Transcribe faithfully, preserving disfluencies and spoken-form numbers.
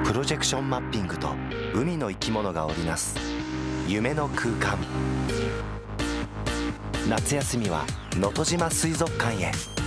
プロジェクションマッピングと海の生き物が織りなす夢の空間。夏休みは能登島水族館へ。